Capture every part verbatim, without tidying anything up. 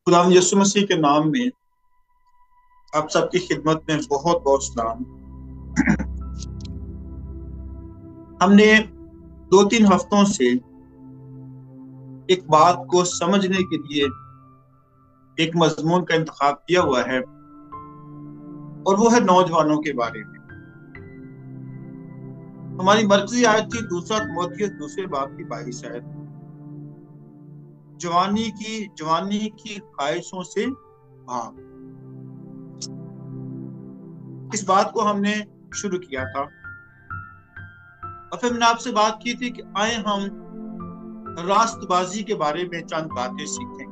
खुदावंद यीशु मसीह के नाम में आप सबकी खिदमत में बहुत बहुत सलाम। हमने दो तीन हफ्तों से एक बात को समझने के लिए एक मजमून का इंतखाब किया हुआ है और वो है नौजवानों के बारे में। हमारी मरकजी आयत थी दूसरा तिमोथियुस दूसरे बाब की बाईस आयत, जवानी की जवानी की ख्वाहिशों से भाग। इस बात को हमने शुरू किया था और फिर मैंने आपसे बात की थी कि आए हम रास्तबाजी के बारे में चंद बातें सीखें।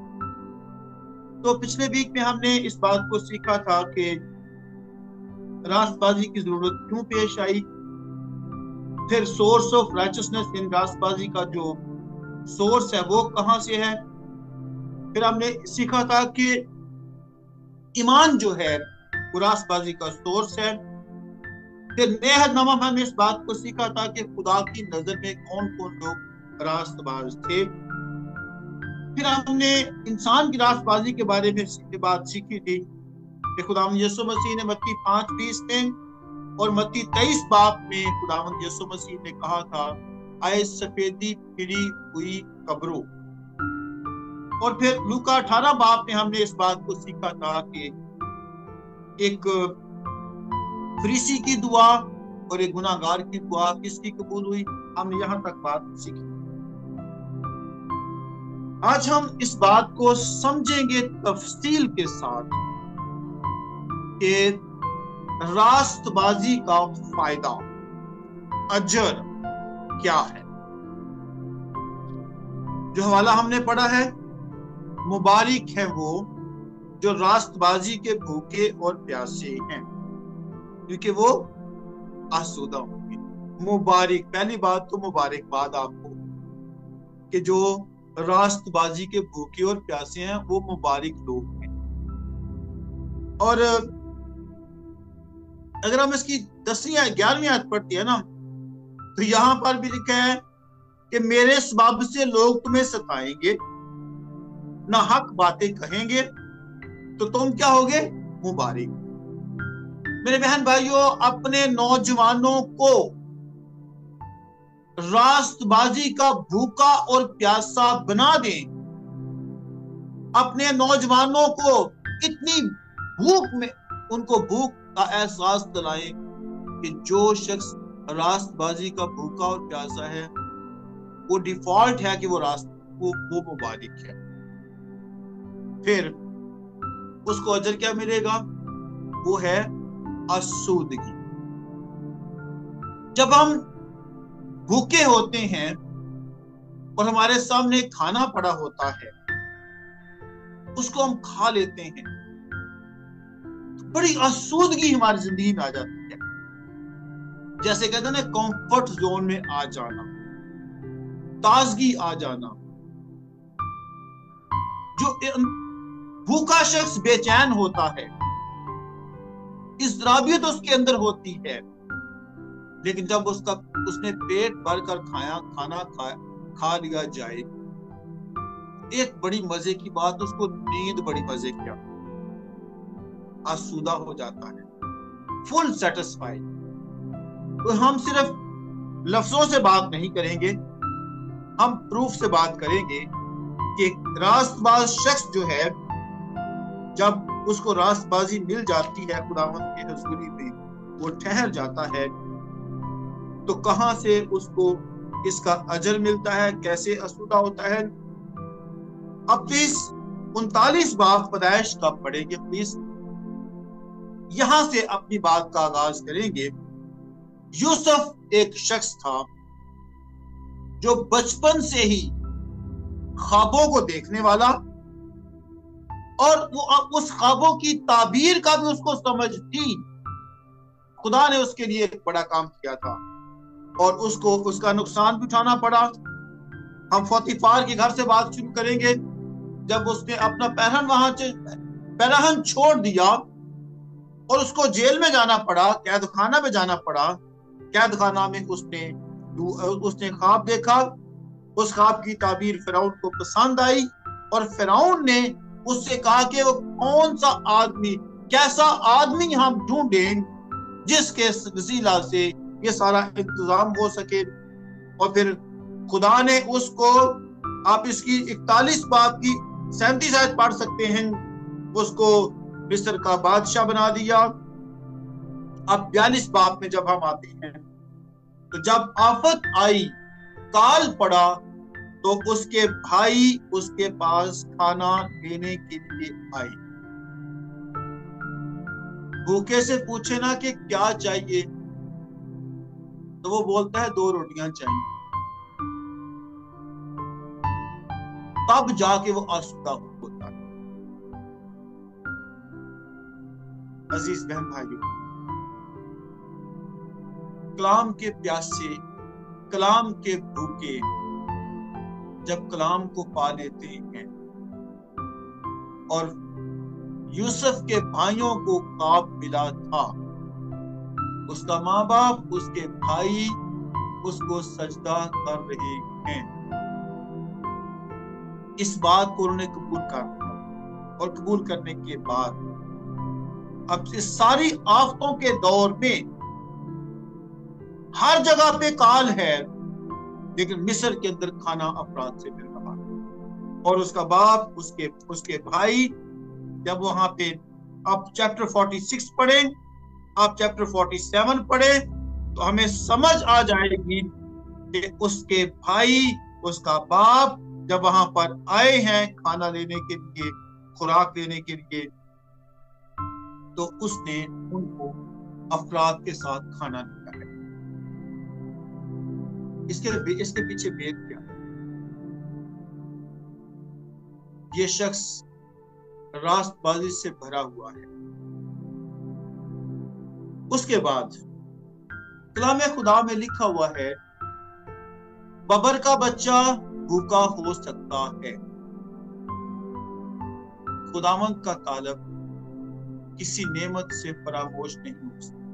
तो पिछले वीक में हमने इस बात को सीखा था कि रास्तबाजी की जरूरत क्यों पेश आई, फिर सोर्स ऑफ राइचसनेस इन रास्तबाजी का जो सोर्स है वो कहां से है। फिर हमने सीखा था कि ईमान जो है वो रास्तबाजी का सोर्स है। फिर नेहदनामा में हमने इस बात को सीखा था कि खुदा की नजर में कौन कौन लोग रास्तबाज थे। फिर हमने इंसान की रास्तबाजी के बारे में बात सीखी थी कि खुदावंद यीशु मसीह ने मत्ती पांच बीस में और मत्ती तेईस बाब में खुदावंद यीशु मसीह ने कहा था, आए सफेदी फिरी हुई कब्रों। और फिर लूका अठारह बाब में हमने इस बात को सीखा था कि एक फरीसी की दुआ और एक गुनाहगार की दुआ किसकी कबूल हुई। हमने यहां तक बात सीखी। आज हम इस बात को समझेंगे तफसील के साथ कि रास्तबाजी का फायदा, अजर क्या है। जो हवाला हमने पढ़ा है, मुबारक है वो जो रास्तबाजी के भूखे और प्यासे हैं क्योंकि वो आसूदा होंगे। मुबारक, पहली बात तो मुबारकबाद आपको कि जो रास्तबाजी के भूखे और प्यासे हैं वो मुबारक लोग हैं। और अगर हम इसकी दसवीं ग्यारहवीं आयत पढ़ती है ना, तो यहां पर भी लिखा है कि मेरे सबब से लोग तुम्हें सताएंगे, ना हक बातें कहेंगे, तो तुम क्या होगे? मुबारक। मेरे बहन भाइयों, अपने नौजवानों को रास्तबाजी का भूखा और प्यासा बना दें। अपने नौजवानों को इतनी भूख में उनको भूख का एहसास दिलाएं कि जो शख्स रास्तबाजी का भूखा और प्यासा है वो डिफॉल्ट है कि वो रास्त वो, वो मुबारक है। फिर उसको अजर क्या मिलेगा? वो है आसूदगी। जब हम भूखे होते हैं और हमारे सामने खाना पड़ा होता है, उसको हम खा लेते हैं तो बड़ी आसूदगी हमारी जिंदगी में आ जाती है। जैसे कहते हैं ना, कंफर्ट जोन में आ जाना, ताजगी आ जाना। जो भूखा शख्स बेचैन होता है, इज़राबियत उसके अंदर होती है, लेकिन जब उसका उसने पेट भरकर खाया खाना खा खा लिया जाए, एक बड़ी मजे की बात, उसको नींद बड़ी मजे की, आसूदा हो जाता है, फुल सेटिस्फाइड। तो हम सिर्फ लफ्जों से बात नहीं करेंगे, हम प्रूफ से बात करेंगे कि रास्तबाज शख्स जो है, जब उसको रास्तबाजी मिल जाती है, खुदावंद की हुजूरी में वो ठहर जाता है, तो कहां से उसको इसका अजर मिलता है, कैसे आसूदा होता है। अब प्लीज उनतालीस बाब पैदाइश का पढ़ेंगे, प्लीज यहां से अपनी बात का आगाज करेंगे। यूसुफ एक शख्स था जो बचपन से ही ख्वाबों को देखने वाला, और वो उस ख्वाबों की ताबीर का भी उसको समझ थी। खुदा ने उसके लिए एक बड़ा काम किया था और उसको उसका नुकसान भी उठाना पड़ा। हम फौतीफार के घर से बात शुरू करेंगे। जब उसने अपना पहरन वहां पहरन छोड़ दिया और उसको जेल में जाना पड़ा, कैद खाना में जाना पड़ा, कैद खाना में उसने उसने ख्वाब देखा। उस ख्वाब की ताबीर फिरौन को पसंद आई और फिरौन ने उससे कहा कि वो कौन सा आदमी, कैसा आदमी हम ढूंढें जिसके वसीला से ये सारा इंतजाम हो सके। और फिर खुदा ने उसको, आप इसकी इकतालीस बाब की सैंतीस आयत पढ़ सकते हैं, उसको मिस्र का बादशाह बना दिया। अब बयालीस बाब में जब हम आते हैं, तो जब आफत आई, काल पड़ा, तो उसके भाई उसके पास खाना लेने के लिए आए। भूखे से पूछे ना कि क्या चाहिए, तो वो बोलता है दो रोटियां चाहिए। तब जाके वो आसूदा होता है। अजीज बहन भाइयों, कलाम के प्यासे, कलाम के भूखे जब कलाम को पा लेते हैं, और यूसुफ के भाइयों को ख्वाब मिला था, उसका माँ बाप, उसके भाई उसको सजदा कर रहे हैं, इस बात को उन्होंने कबूल कर लिया। और कबूल करने के बाद अब इस सारी आफतों के दौर में हर जगह पे काल है, लेकिन मिस्र के अंदर खाना अफराद से मिल रहा है। और उसका बाप, उसके उसके भाई, जब वहां पे आप चैप्टर छियालीस पढ़े, आप चैप्टर सैंतालीस पढ़े, तो हमें समझ आ जाएगी कि उसके भाई, उसका बाप जब वहां पर आए हैं खाना लेने के लिए, खुराक लेने के लिए, तो उसने उनको अफराद के साथ खाना दिया है। इसके इसके पीछे भेद क्या है? ये शख्स रास्तबाजी से भरा हुआ है। उसके बाद कलाम खुदा में लिखा हुआ है, बबर का बच्चा भूखा हो सकता है। खुदावंद का तालब किसी नेमत से फरामोश नहीं हो सकता।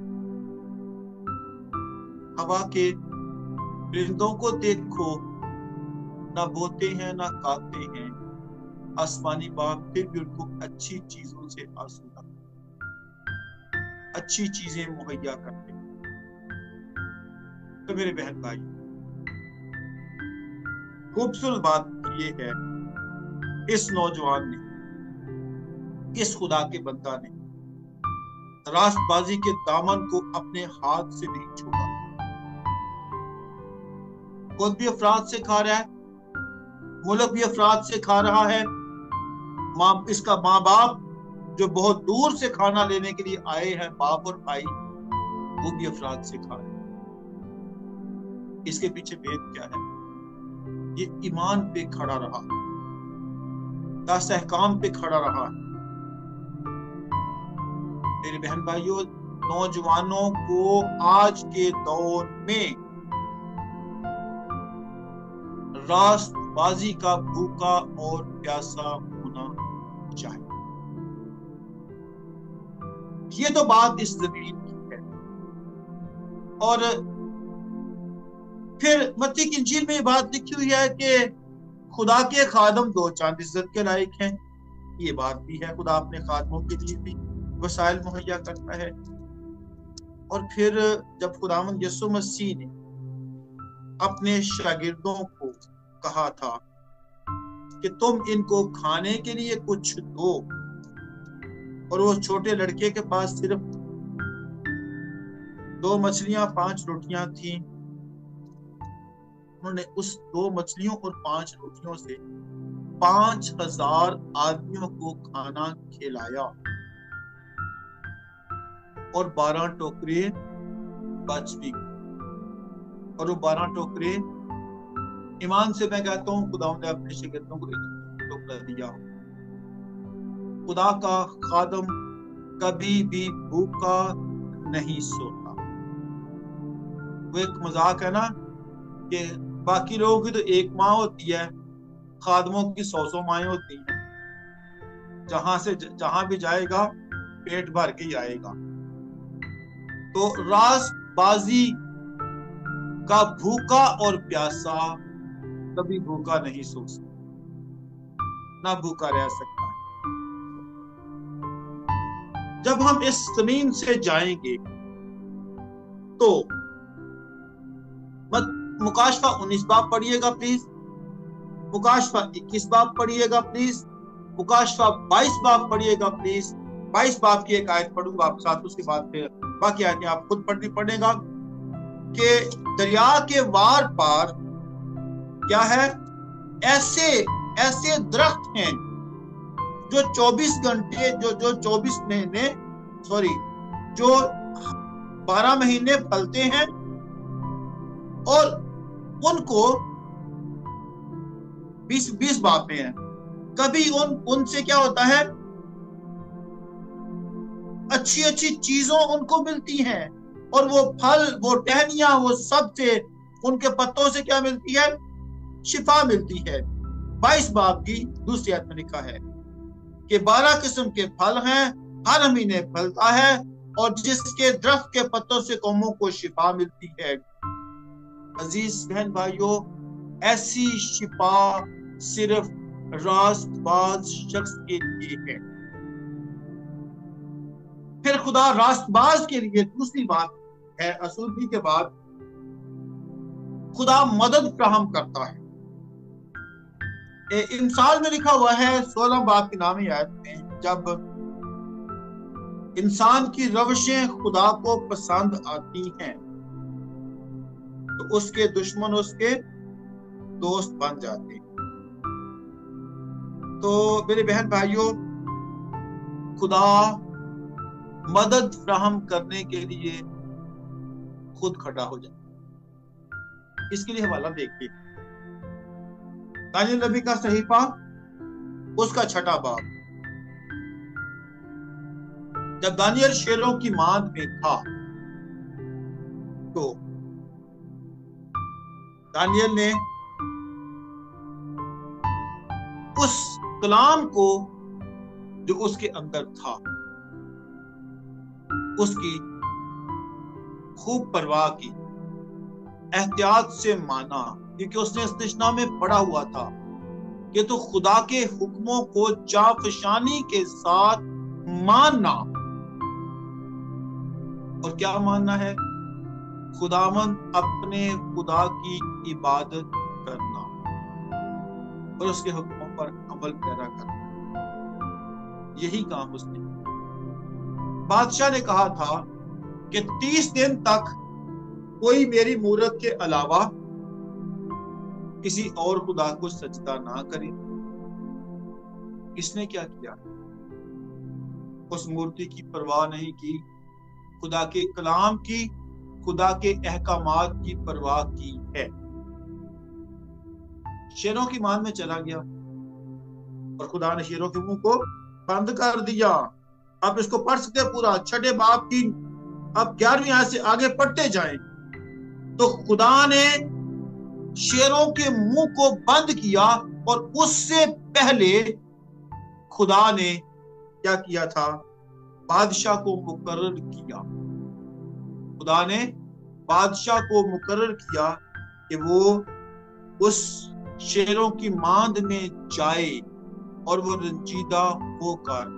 हवा के परिंदों को देखो, ना बोते हैं ना काटते हैं, आसमानी बाप फिर भी उनको अच्छी चीजों से आसूदा, अच्छी चीजें मुहैया करते हैं। तो मेरे बहन भाई, खूबसूरत बात ये है, इस नौजवान ने, इस खुदा के बंदा ने रास्तबाजी के दामन को अपने हाथ से नहीं छोड़ा। खुद भी अफराद से खा रहा है, मुल्क भी अफराद से खा रहा है, माँ, इसका माँ बाप जो बहुत दूर से खाना लेने के लिए आए हैं, बाप और भाई, वो भी अफराद से खा रहे हैं। इसके पीछे भेद क्या है? ये ईमान पे खड़ा रहा, दास-ए-हकाम पे खड़ा रहा। मेरे बहन भाइयों, नौजवानों को आज के दौर में रास्तबाजी का भूखा और प्यासा होना चाहिए। ये तो बात इस जमीन की है। और फिर मत्ती की इंजील में ये बात लिखी हुई है कि खुदा के खादम दो चांद इज्जत के लायक हैं। ये बात भी है, खुदा अपने खादमों के लिए भी वसाइल मुहैया करता है। और फिर जब खुदावंद यीशु मसीह ने अपने शागिर्दों को कहा था कि तुम इनको खाने के लिए कुछ दो, और वो छोटे लड़के के पास सिर्फ दो मछलियां पांच रोटियां थी, उन्होंने उस दो मछलियों और पांच रोटियों से पांच हजार आदमियों को खाना खिलाया, और बारह टोकरे बच भी गए। और वो बारह टोकरे, ईमान से मैं कहता हूँ, खुदा ने अपने शागिर्दों को एक टोकरा दिया। खुदा का खादम कभी भी भूखा नहीं सोता। वो एक मजाक है ना कि बाकी लोगों की तो एक माँ होती है, खादमों की सौ सौ माएँ होती हैं, जहां से जहां भी जाएगा पेट भर के ही आएगा। तो रास्तबाजी का भूखा और प्यासा कभी भूखा नहीं सो सकता, ना भूखा रह सकता है। जब हम इस जमीन से जाएंगे तो मत मुकाशफा उन्नीस बाब पढ़िएगा प्लीज, मुकाशफा इक्कीस बाब पढ़िएगा प्लीज, मुकाशफा बाईस बाब पढ़िएगा प्लीज। बाईस बाब की एक आयत पढ़ूंगा आपके साथ, उसके बाद फिर बाकी आयतें आप खुद पढ़नी पड़ेगा कि दरिया के वार पार क्या है, ऐसे ऐसे दरख्त हैं जो चौबीस घंटे जो जो चौबीस महीने सॉरी जो बारह महीने फलते हैं और उनको बीस बीस बाप में है। कभी उन उनसे क्या होता है, अच्छी अच्छी चीजों उनको मिलती हैं और वो फल वो टहनियां वो सब से उनके पत्तों से क्या मिलती है, शिफा मिलती है। बाईस बाप की दूसरी आयत में लिखा है कि बारह किस्म के फल हैं, हर महीने फलता है और जिसके दरख्त के पत्तों से कौमों को शिफा मिलती है। अजीज बहन भाइयों, ऐसी शिफा सिर्फ रास्तबाज शख्स के लिए है। फिर खुदा रास्तबाज के लिए दूसरी बात है, असूली के बाद खुदा मदद फ्राहम करता है। इंसाल में लिखा हुआ है सोलह बाब की नामी आयत में, जब इंसान की रवशें खुदा को पसंद आती हैं तो उसके दुश्मन उसके दोस्त बन जाते हैं। तो मेरे बहन भाइयों, खुदा मदद फ्राहम करने के लिए खुद खड़ा हो जाए। इसके लिए हवाला देखिए दानियल नबी का सहीफा उसका छठा बाब। जब दानियल शेरों की मांद में था तो दानियल ने उस कलाम को जो उसके अंदर था उसकी खूब परवाह की, एहतियात से माना, क्योंकि उसने इस निशना में पढ़ा हुआ था कि तो खुदा के हुक्मों को जाफशानी के साथ मानना। और क्या मानना है? खुदावंद अपने खुदा की इबादत करना और उसके हुक्मों पर अमल पैरा करना, यही काम उसने। बादशाह ने कहा था कि तीस दिन तक कोई मेरी मूरत के अलावा किसी और खुदा को सजदा ना करे। इसने क्या किया? उस मूर्ति की परवाह नहीं की, खुदा के कलाम की, खुदा के अहकामात की परवाह की है। शेरों की मान में चला गया और खुदा ने शेरों के मुंह को बंद कर दिया। आप इसको पढ़ सकते हैं पूरा, छठे बाब की अब ग्यारहवीं आयत से आगे पढ़ते जाएं। तो खुदा ने शेरों के मुंह को बंद किया और उससे पहले खुदा ने क्या किया था? बादशाह को मुकर्रर किया। खुदा ने बादशाह को मुकर्रर किया कि वो उस शेरों की मांद में जाए और वो रंजीदा होकर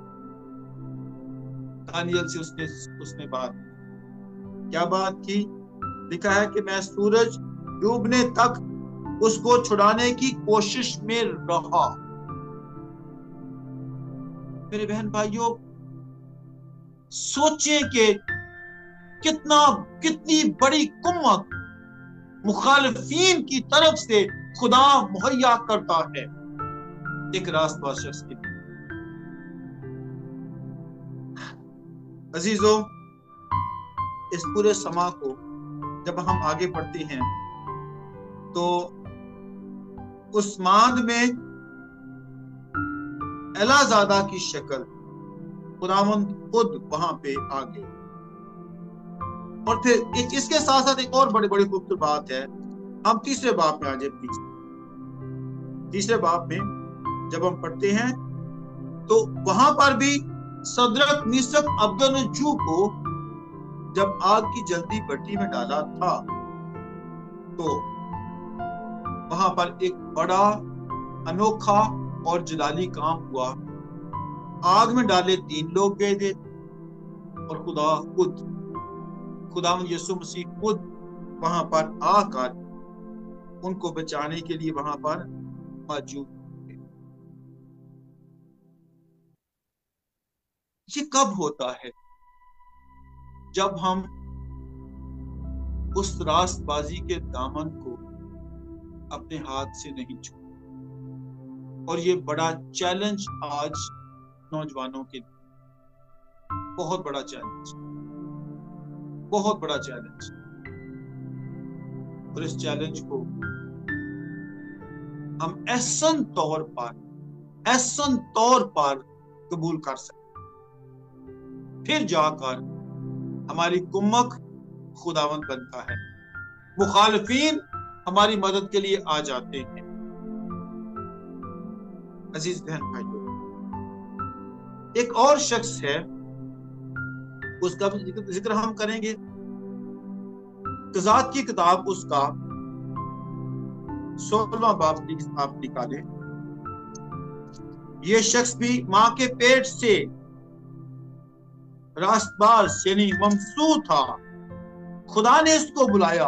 दानियल से उसने उसने बात क्या बात की? लिखा है कि मैं सूरज डूबने तक उसको छुड़ाने की कोशिश में रहा। मेरे बहन भाइयों, सोचें कि कितना कितनी बड़ी कुम्मत मुखालिफीन की तरफ से खुदा मुहैया करता है एक रास्तबाज शख्स के लिए। अजीजों, इस पूरे समा को जब हम आगे बढ़ते हैं तो उस मांद में एलाजादा की शक्ल खुदावंद खुद वहां पे आ गए। और फिर इसके साथ साथ एक और बड़ी बड़ी खूबसूरत बात है। हम तीसरे बाब में आ जाए प्लीज। तीसरे बाब में जब हम पढ़ते हैं तो वहां पर भी सदरक मिसक अब्दुन्नजू को जब आग की जलती भट्टी में डाला था तो वहां पर एक बड़ा अनोखा और जलाली काम हुआ। आग में डाले तीन लोग गए थे और खुदा खुद खुदावंद यीशु मसीह खुद वहां पर आकर उनको बचाने के लिए वहां पर मौजूद थे। ये कब होता है? जब हम उस रास्तबाजी के दामन को अपने हाथ से नहीं छोड़ते। और ये बड़ा चैलेंज आज नौजवानों के लिए, बहुत बड़ा चैलेंज, बहुत बड़ा चैलेंज। और इस चैलेंज को हम ऐसन तौर पर ऐसन तौर पर कबूल कर सकते, फिर जाकर हमारी कुम्मक खुदावंद बनता है, मुखालिफीन हमारी मदद के लिए आ जाते हैं। अजीज बहन भाइयों, एक और शख्स है, उसका भी जिक्र हम करेंगे। कज़ात की किताब उसका सोलहवां बाब आप निकाले। ये शख्स भी मां के पेट से रास्तबाज यानी ममसू था। खुदा ने इसको बुलाया,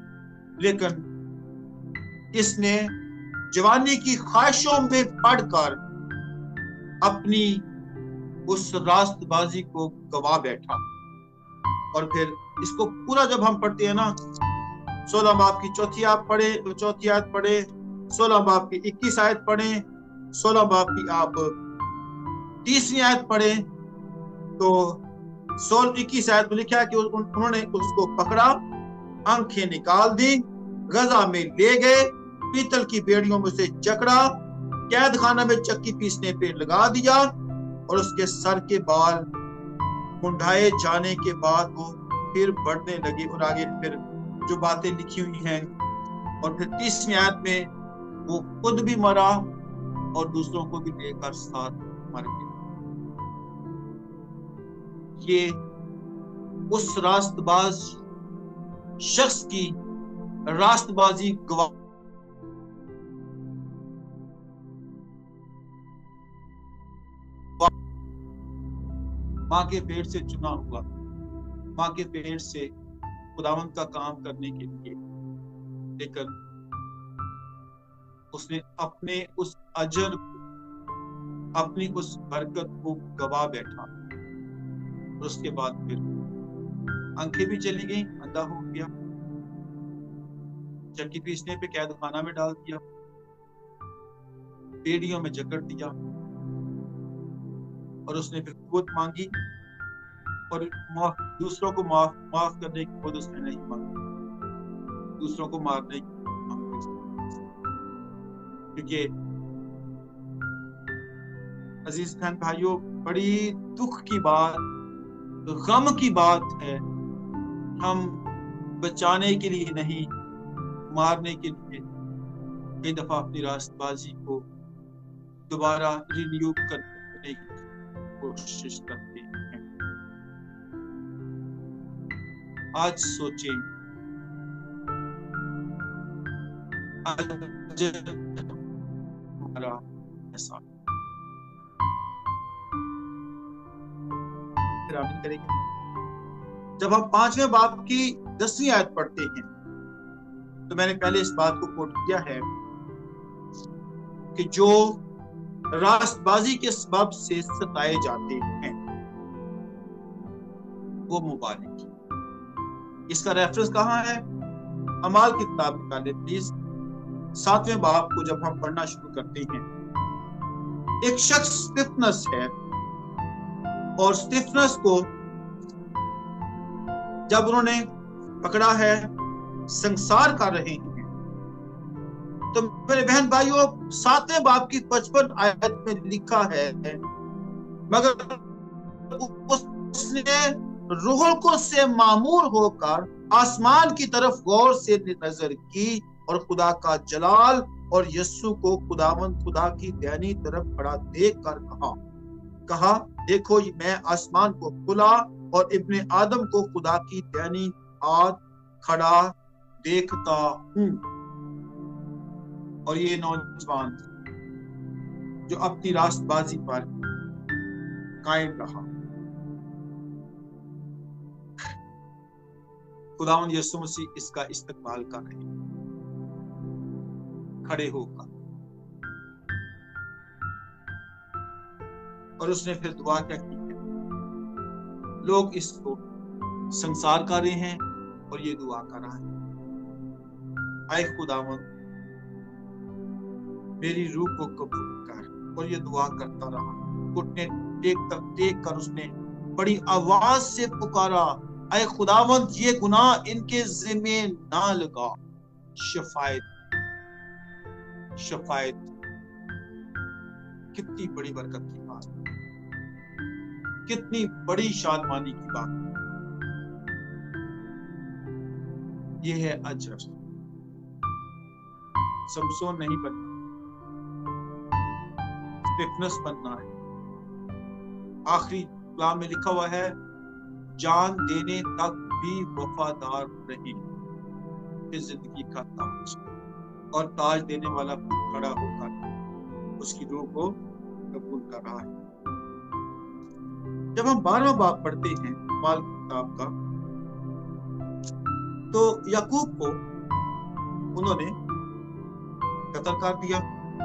लेकिन इसने जवानी की ख्वाहिशों में पड़कर अपनी उस रास्तबाजी को गवा बैठा। और फिर इसको पूरा जब हम पढ़ते हैं ना, सोलह बाब की चौथी आयत पढ़े चौथी आयत पढ़े सोलह बाब की इक्कीस आयत पढ़े, सोलह बाब की आप तीसरी आयत पढ़े, तो सोलह इक्कीस आयत में लिखा है कि उन्होंने उसको पकड़ा, आंखें निकाल दी, गजा में ले गए, पीतल की बेड़ियों में से जकड़ा, कैद खाना में चक्की पीसने पे लगा दिया, और उसके सर के बाल मुंडाए जाने के बाद वो फिर बढ़ने लगे। और आगे फिर जो बातें लिखी हुई हैं, और फिर तीसरी आयत में वो खुद भी मरा और दूसरों को भी लेकर साथ मर गया। ये उस रास्तबाज शख्स की रास्तबाजी गवा मां के पेट से चुना हुआ, मां के पेट से खुदावंद का काम करने के लिए, लेकिन उसने अपने उस अजर को, अपनी उस बरकत को गवा बैठा। और उसके बाद फिर आंखें भी चली गई, अंधा हो गया, चक्की पीसने पे कैद खाना में डाल दिया, बेड़ियों में जकड़ दिया, और उसने फिर खुद मांगी, और माफ दूसरों को माफ माफ करने की खुद उसने नहीं मांगी, दूसरों को मारने की मांगी। क्योंकि अजीज बहन भाइयों, बड़ी दुख की बात, गम की बात है, हम बचाने के लिए नहीं, मारने के लिए कई दफा अपनी रास्तबाजी को दोबारा रिन्यू करने की कोशिश करते हैं। आज सोचें, आज हमारा ऐसा करेंगे। जब हम पांचवें बाब की दसवीं आयत पढ़ते हैं, तो मैंने पहले इस बात को कोट किया है कि जो रास्तबाजी के सबब से सताए जाते हैं वो मुबारक। इसका रेफरेंस कहाँ है? अमाल की किताब निकाले प्लीज, सातवें बाब को जब हम पढ़ना शुरू करते हैं। एक शख्स स्टिफनस है, और स्टिफनस को जब उन्होंने पकड़ा है, संसार कर रहे हैं, तो मेरे बहन भाइयों, सातवें बाब की पचपन आयत में लिखा है, मगर उसने रूहुल कुद्स से मामूर होकर आसमान की तरफ गौर से नजर की, और खुदा का जलाल और यस्सु को खुदावंद खुदा की दैनी तरफ खड़ा देख कर कहा कहा देखो, मैं आसमान को खुला और इब्ने आदम को खुदा की दैनी हाथ खड़ा देखता हूं। और ये नौजवान जो अपनी रास्तबाजी पर कायम रहा, खुदावंद यीशु मसीह इसका इस्तकबाल कर रहे हैं खड़े होकर। और उसने फिर दुआ क्या की है, लोग इसको संसार कर रहे हैं और ये दुआ कर रहा है, आए खुदावंद मेरी रूह को कबूल कर। और ये दुआ करता रहा, घुटने टेक तक टेक कर उसने बड़ी आवाज से पुकारा, आए खुदावंद ये गुनाह इनके जिम्मे ना लगा। शफायत शफायत कितनी बड़ी बरकत की बात, कितनी बड़ी शादमानी की बात। ये है अजर। समसोन नहीं बनना, स्टिफनेस बनना है। आखिरी कलाम में लिखा हुआ है, जान देने तक भी वफादार रहे, जिंदगी का ताज। और ताज देने वाला खड़ा होकर उसकी रूह को कबूल कर रहा है। जब हम बारहवां बाब पढ़ते हैं माल किताब का, तो याकूब को उन्होंने कत्ल कर दिया।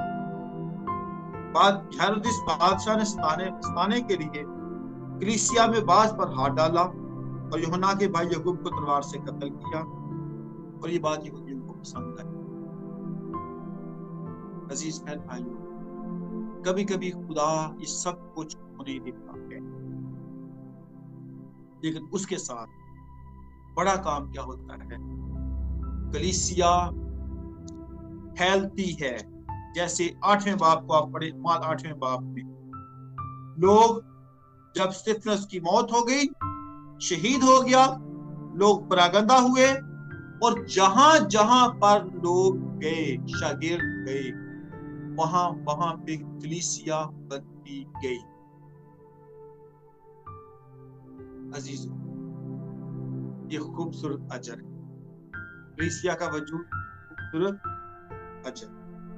बाद हेरोदिस बादशाह ने सताने सताने के लिए कलीसिया में बाज पर हाथ डाला और यूहन्ना के भाई याकूब को तलवार से कत्ल किया। और ये बात यहूदियों को पसंद आई। अजीज बहन भाइयों, कभी कभी खुदा ये सब कुछ होने देता है, लेकिन उसके साथ बड़ा काम क्या होता है, कलीसिया फैलती है। जैसे आठवें बाब को आप पढ़े, माल आठवें बाब में लोग जब स्तिफनस की मौत हो गई, शहीद हो गया, लोग परागंदा हुए, और जहां जहां पर लोग गए, शागिर्द गए, वहां वहां पे कलीसिया बनती गई। अजीजों, ये खूबसूरत अजर है, कलीसिया का वजूद खूबसूरत अजर।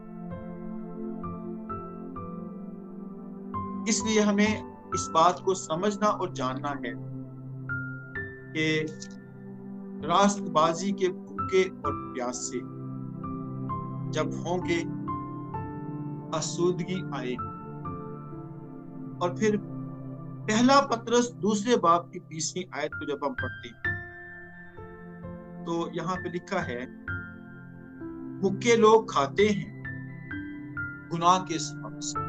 इसलिए हमें इस बात को समझना और जानना है कि रास्तबाजी के भूखे और प्यासे जब होंगे, आसूदगी आए। और फिर पहला पत्रस दूसरे बाब की बीसवीं आयत को जब हम पढ़ते हैं, तो यहाँ पे लिखा है, मुक्के लोग खाते हैं गुनाह के सबब से।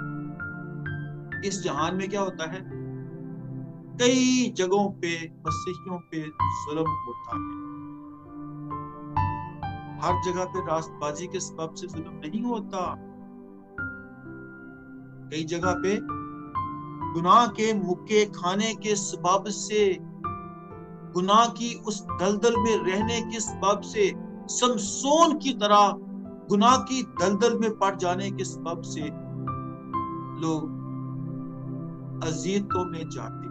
इस जहान में क्या होता है, कई जगहों पे मसीहियों पे जुल्म होता है। हर जगह पे रास्तबाजी के सबब से जुल्म नहीं होता। कई जगह पे गुनाह के मुक्के खाने के सबब से, गुनाह की उस दलदल में रहने के सबब से, समसोन की तरह गुनाह की दलदल में पड़ जाने के सबब से लोग अजीयतों में जाते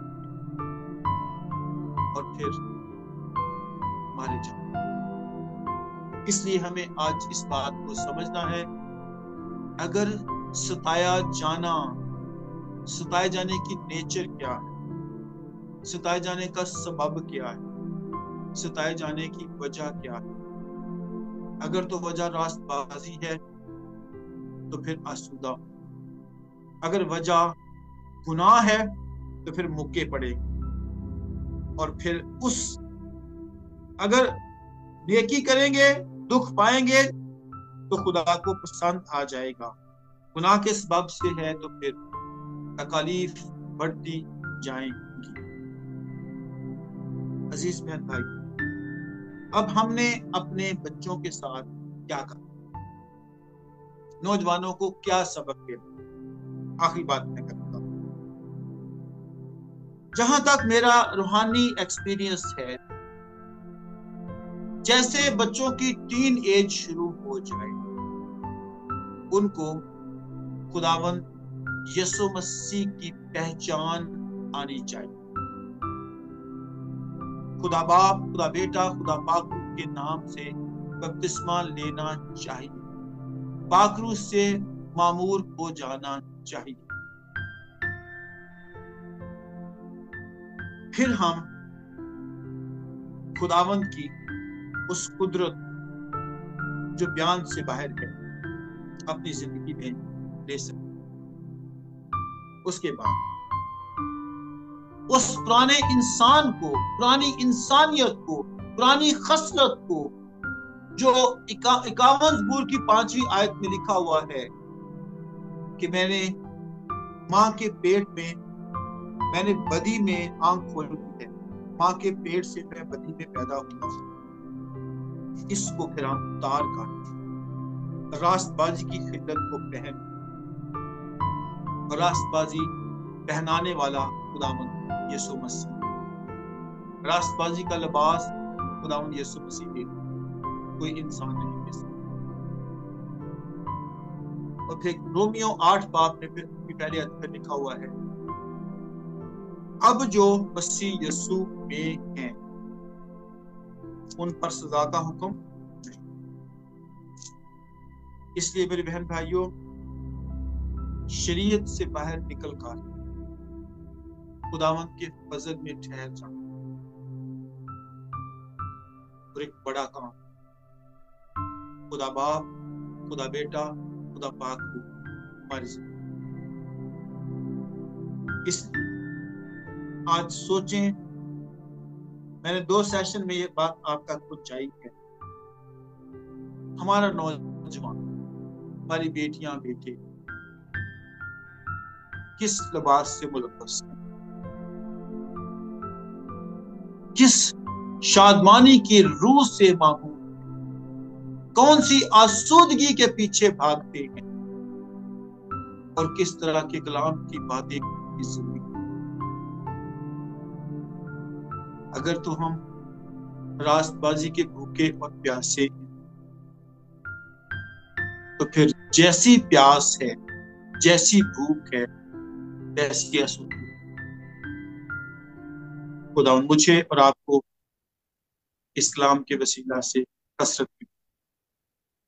और फिर मारे जाते। इसलिए हमें आज इस बात को समझना है, अगर सताया जाना, सताए जाने की नेचर क्या है, सताए जाने का सबब क्या है, सताए जाने की वजह क्या है। अगर तो वजह रास्तबाजी है तो फिर आसूदा, अगर वजह गुनाह है तो फिर मुक्के पड़ेंगे, और फिर उस अगर नेकी करेंगे, दुख पाएंगे तो खुदा को पसंद आ जाएगा। गुनाह के सबब से है तो फिर तकलीफ बढ़ती जाएंगी। अजीज बहन भाई, अब हमने अपने बच्चों के साथ क्या करना, नौजवानों को क्या सबक देना। आखिरी बात मैं करता हूं, जहां तक मेरा रूहानी एक्सपीरियंस है, जैसे बच्चों की टीन एज शुरू हो जाए, उनको खुदावंद यीशु मसीह की पहचान आनी चाहिए। खुदा बाप, खुदा बेटा, खुदा पाकरू के नाम से बपतिस्मा लेना चाहिए, पाकरू से मामूर हो जाना चाहिए। फिर हम खुदावंद की उस कुदरत जो बयान से बाहर है अपनी जिंदगी में ले सकते। उसके बाद उस पुराने इंसान को, पुरानी इंसानियत को, पुरानी खसलत को, जो इक्यावन ज़बूर की पांचवी आयत में लिखा हुआ है कि मैंने माँ के पेट में, मैंने बदी में आंख खोली है, माँ के पेट से मैं बदी में पैदा हुआ, इसको फिर हम उतार कर रास्तबाजी की खिदमत को पहन, रास्तबाजी पहनाने वाला खुदावंद यीशु मसीह, रास्तबाजी का लिबास खुदावंद यीशु मसीह दे, कोई इंसान नहीं दे सकता। और फिर रोमियो आठ बाब में फिर पहले अध्याय लिखा हुआ है, अब जो मसीह यीशु में हैं उन पर सजा का हुक्म नहीं। इसलिए मेरे बहन भाइयों, शरीयत से बाहर निकल कर खुदावंद के फजल में ठहर जाना और एक बड़ा काम खुदा बाप, खुदा बेटा, खुदा पाक हमारी जिंदगी। इस आज सोचें, मैंने दो सेशन में ये बात आपका पहुंचाई है, हमारा नौजवान, हमारी बेटियां बेटे किस लिबास से मुलव्वस हैं, किस शादमानी की रूह से मामूल, कौन सी आसूदगी के पीछे भागते हैं और किस तरह के कलाम की बातें की जिंदगी। अगर तो हम रास्तबाजी के भूखे और प्यासे हैं, तो फिर जैसी प्यास है, जैसी भूख है, वैसी आसूदगी। खुदा मुझे और आपको इस्लाम के वसीला से कसरत